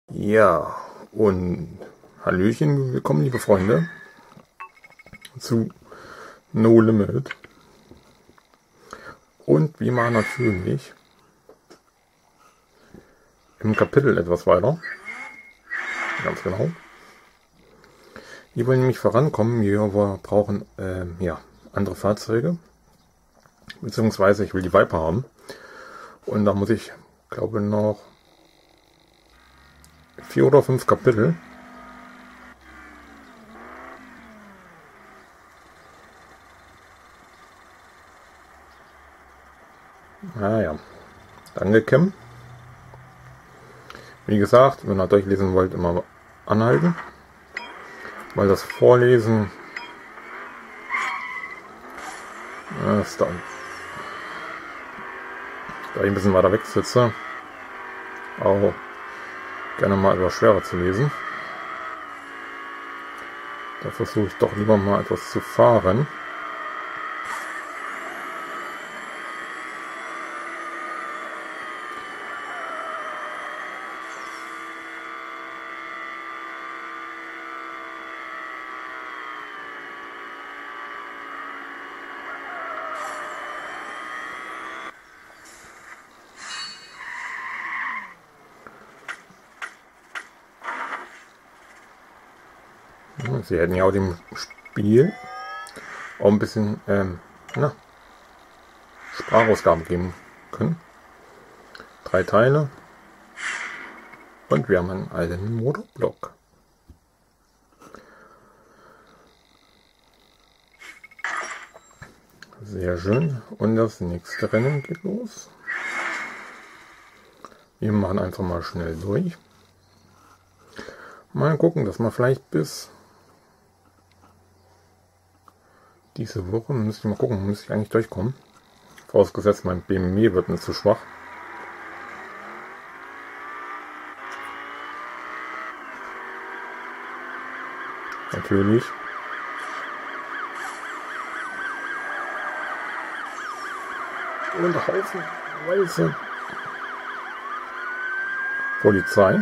Ja, und Hallöchen, willkommen liebe Freunde zu No Limit. Und wie mal natürlich im Kapitel etwas weiter. Ganz genau. Hier wollen wir nämlich vorankommen. Wir brauchen andere Fahrzeuge. Beziehungsweise ich will die Viper haben. Und da muss ich, glaube noch 4 oder 5 Kapitel. Naja, danke Kim. Wie gesagt, wenn ihr durchlesen wollt, immer anhalten. Weil das Vorlesen ist da ich ein bisschen weiter weg sitze, auch gerne mal etwas schwerer zu lesen. Da versuche ich doch lieber mal etwas zu fahren. Sie hätten ja auch dem Spiel auch ein bisschen Sprachausgaben geben können. 3 Teile. Und wir haben einen alten Motorblock. Sehr schön. Und das nächste Rennen geht los. Wir machen einfach mal schnell durch. Mal gucken, dass wir vielleicht bis diese Woche, müsste ich mal gucken, müsste ich eigentlich durchkommen. Vorausgesetzt, mein BMW wird nicht zu schwach. Natürlich. Und haufenweise Polizei.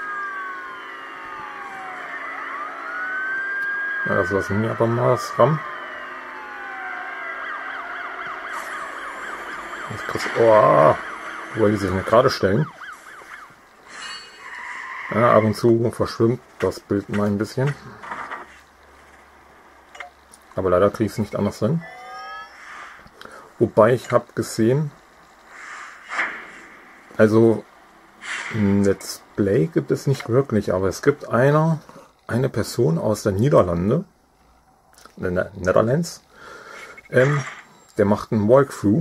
Na, das lassen wir aber mal das ran. Wollte sich nicht gerade stellen. Ja, ab und zu verschwimmt das Bild mal ein bisschen. Aber leider kriege ich es nicht anders hin. Wobei ich habe gesehen, also ein Let's Play gibt es nicht wirklich, aber es gibt eine Person aus der Netherlands, der macht einen Walkthrough.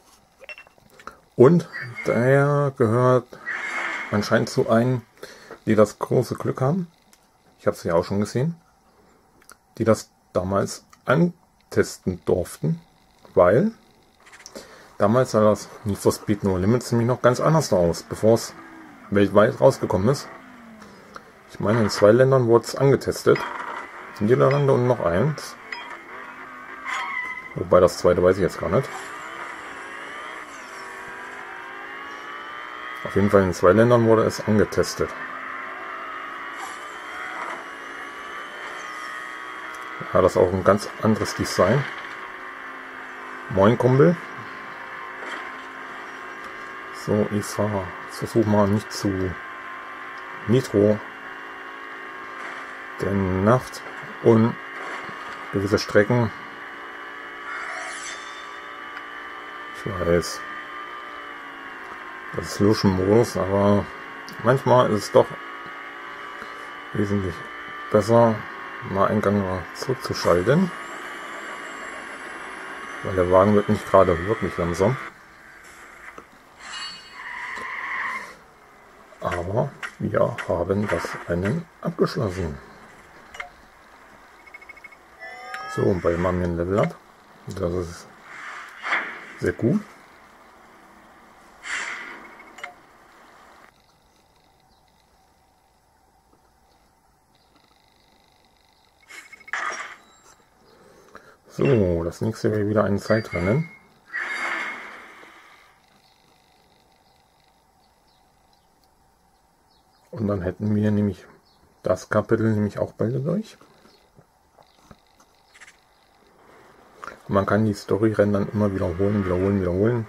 Und der gehört anscheinend zu einem, die das große Glück haben, ich habe es ja auch schon gesehen, die das damals antesten durften, weil damals sah das Need for Speed No Limit nämlich noch ganz anders aus, bevor es weltweit rausgekommen ist. Ich meine, in 2 Ländern wurde es angetestet, in Niederlande und noch eins, wobei das zweite weiß ich jetzt gar nicht. Auf jeden Fall in 2 Ländern wurde es angetestet. Ja, das ist auch ein ganz anderes Design. Moin Kumpel. So, ich versuche mal nicht zu Nitro. Denn Nacht und gewisse Strecken. Ich weiß. Das ist Luschen-Modus, aber manchmal ist es doch wesentlich besser, mal einen Gang zurückzuschalten, weil der Wagen wird nicht gerade wirklich langsam. Aber wir haben das Rennen abgeschlossen. So, und bei machen wir ein Level Up. Das ist sehr gut. So, das nächste wäre wieder ein Zeitrennen. Und dann hätten wir nämlich das Kapitel nämlich auch bald durch. Und man kann die Story-Rennen dann immer wiederholen, wiederholen.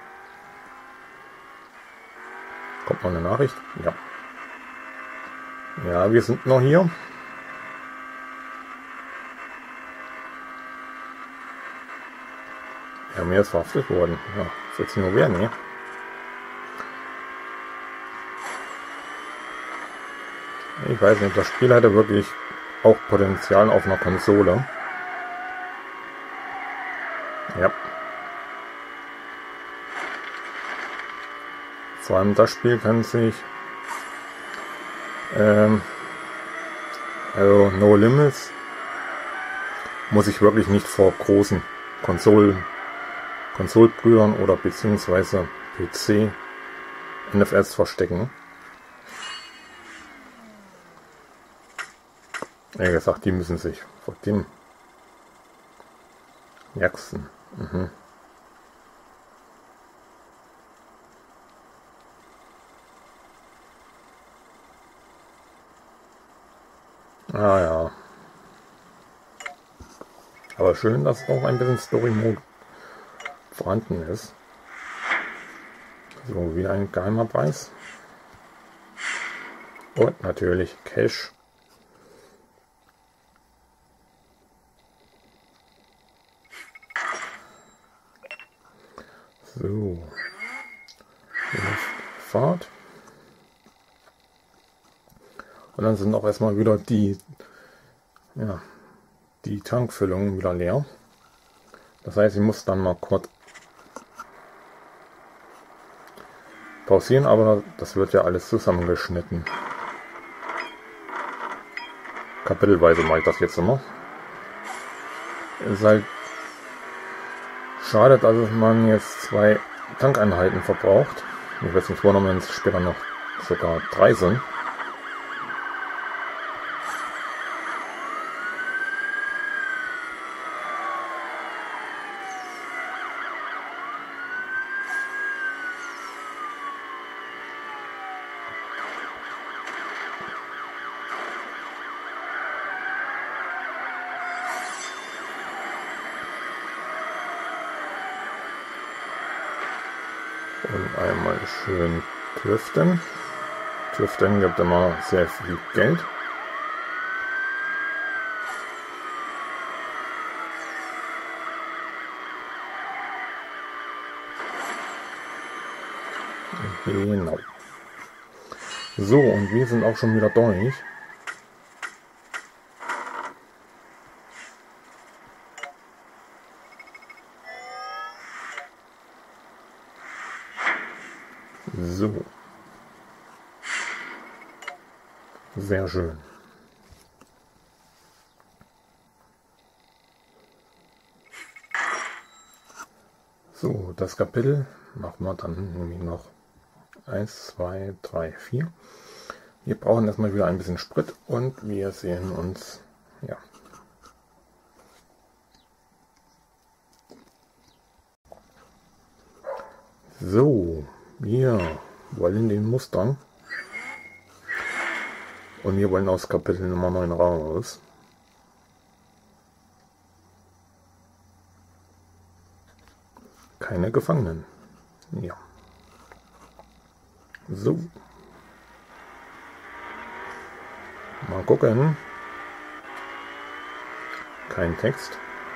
Kommt noch eine Nachricht? Ja. Ja, wir sind noch hier. Ja, mir ist verhaftet worden. Ja, ist jetzt nur wer, ne? Ich weiß nicht, das Spiel hatte wirklich auch Potenzial auf einer Konsole. Ja. Vor allem das Spiel kann sich also No Limits muss ich wirklich nicht vor großen Konsolbrüdern oder beziehungsweise PC NFS verstecken. Wie gesagt, die müssen sich vor dem Jackson. Ah ja. Aber schön, dass auch ein bisschen Story Mode vorhanden ist. So, wieder ein geheimer Preis. Und natürlich Cash. So. Fahrt. Und dann sind auch erstmal wieder die Tankfüllungen wieder leer. Das heißt, ich muss dann mal kurz pausieren, aber das wird ja alles zusammengeschnitten. Kapitelweise mache ich das jetzt immer. Es ist halt schade, dass man jetzt 2 Tankeinheiten verbraucht. Ich weiß nicht, warum es später noch sogar 3 sind. Und einmal schön driften. Driften gibt immer sehr viel Geld. Genau. So, und wir sind auch schon wieder durch. So. Sehr schön. So, das Kapitel machen wir dann nämlich noch 1, 2, 3, 4. Wir brauchen erstmal wieder ein bisschen Sprit und wir sehen uns, ja. So, wir wollen den Mustang und wir wollen aus Kapitel Nummer 9 raus. Keine Gefangenen. Ja. So. Mal gucken. Kein Text.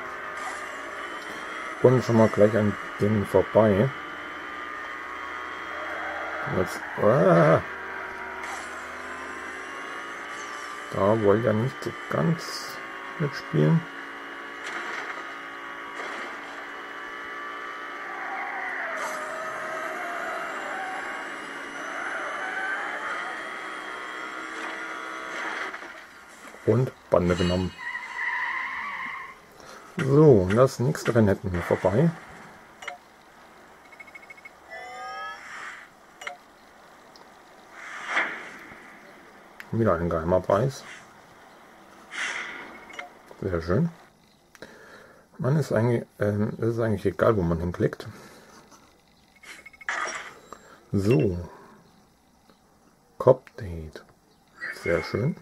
Und schon mal gleich an denen vorbei. Jetzt, da wollte er nicht so ganz mitspielen. Und Bande genommen. So, das nächste Rennen hätten wir vorbei. Wieder ein geheimer Preis. Sehr schön. Man ist eigentlich, es ist eigentlich egal, wo man hinklickt. So. Cop Date. Sehr schön.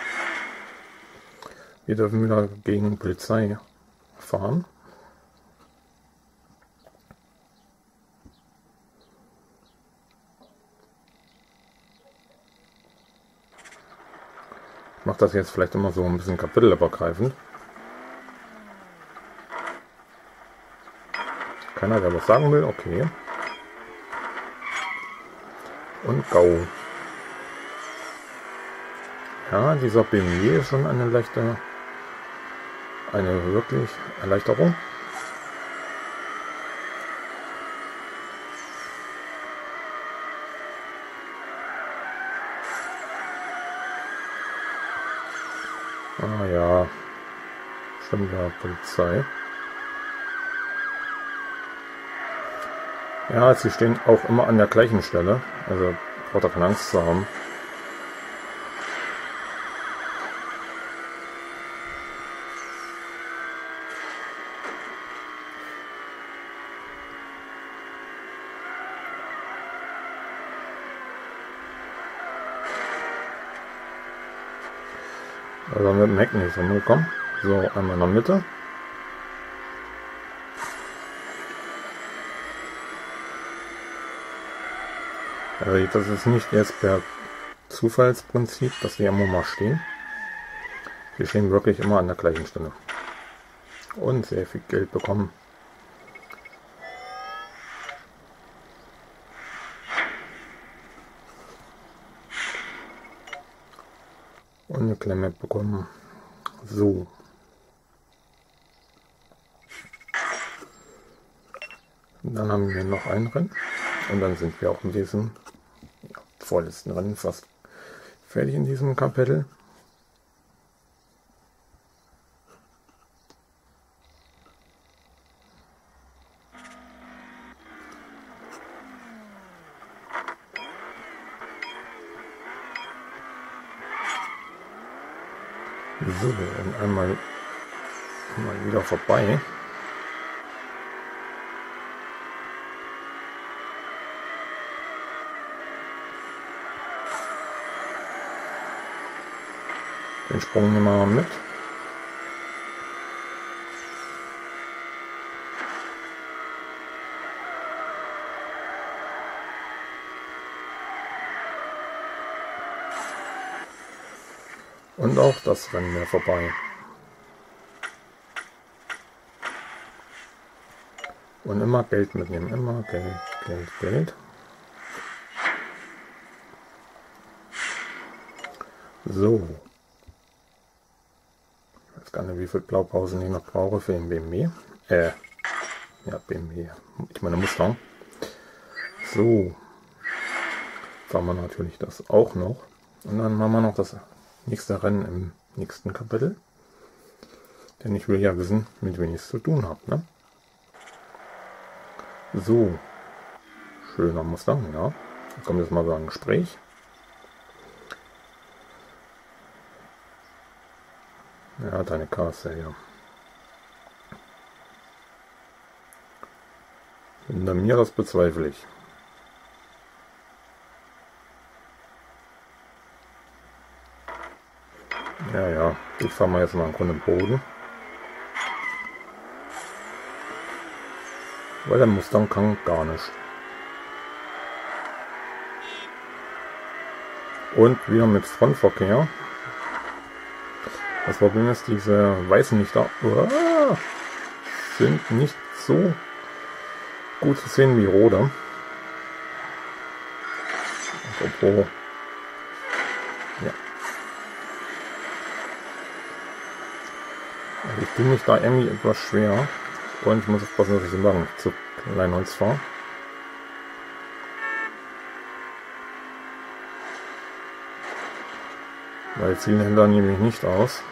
Wir dürfen wieder gegen Polizei fahren. Ich mache das jetzt vielleicht immer so ein bisschen kapitelübergreifend. Keiner, der was sagen will, okay. Und go. Ja, dieser BMW ist schon eine wirklich Erleichterung. Ah ja, stimmt ja, Polizei. Ja, sie stehen auch immer an der gleichen Stelle, also braucht er keine Angst zu haben. Also mit dem Heck nicht rumgekommen. So, einmal in der Mitte. Also das ist nicht jetzt per Zufallsprinzip, dass die immer mal stehen. Die stehen wirklich immer an der gleichen Stelle. Und sehr viel Geld bekommen. Und eine Klemme bekommen. So. Und dann haben wir noch ein Rennen. Und dann sind wir auch in diesem vorletzten Rennen fast fertig in diesem Kapitel. So, und einmal wieder vorbei. Den Sprung nehmen wir mal mit. Und auch das Rennen wäre vorbei. Und immer Geld mitnehmen. Immer Geld, Geld, Geld. So. Ich weiß gar nicht, wie viel Blaupausen ich noch brauche für den BMW. Ja, BMW. Ich meine Mustang. So. Fahren wir natürlich das auch noch. Und dann machen wir noch das nächste Rennen im nächsten Kapitel. Denn ich will ja wissen, mit wem ich es zu tun habe. Ne? So. Schöner Mustang, ja. Jetzt kommt jetzt mal so ein Gespräch. Ja, deine Kasse, ja. Hinter mir, das bezweifle ich. Ja, ja, ich fahre mal jetzt mal einen Grund im Boden. Weil der Mustang kann gar nicht. Und wieder mit Frontverkehr. Das Problem ist, diese weißen Lichter sind nicht so gut zu sehen wie rote. Apropos, ja. Also ich tue mich da irgendwie etwas schwer. Und ich muss aufpassen, dass ich den Wagen zu Kleinholz fahre. Weil viele Händler nehme ich nicht aus.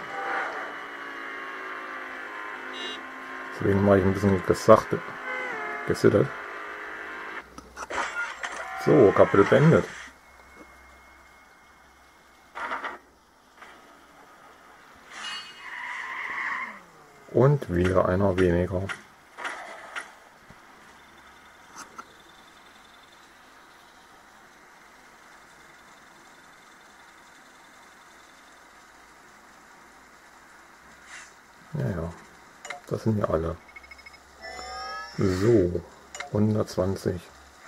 Deswegen mache ich ein bisschen gesittet. So, Kapitel beendet. Und wieder einer weniger. Ja, das sind ja alle. So, 120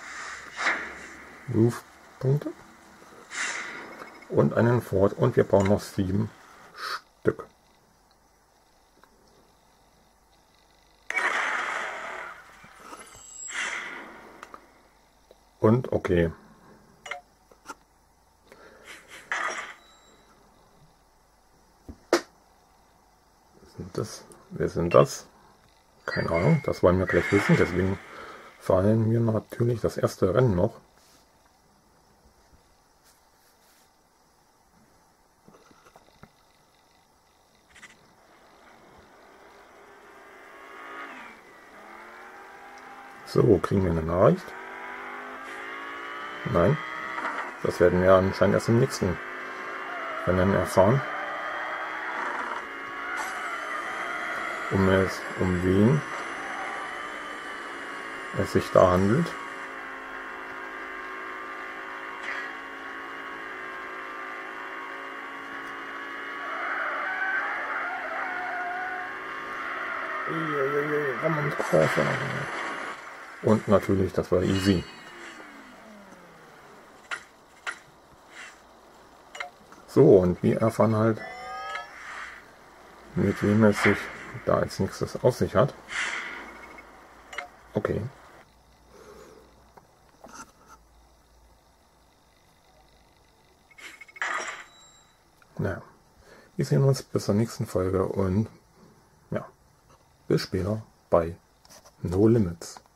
Roof-Punkte und einen Fort und wir brauchen noch 7 Stück. Und okay. Wer sind das? Keine Ahnung, das wollen wir gleich wissen, deswegen fahren wir natürlich das erste Rennen noch. So, kriegen wir eine Nachricht? Nein, das werden wir anscheinend erst im nächsten Rennen erfahren. Um wen es sich da handelt. Und natürlich, das war easy. So, und wir erfahren halt, mit wem es sich da als nächstes auf sich hat. Okay. Naja, wir sehen uns bis zur nächsten Folge und ja, bis später bei No Limits.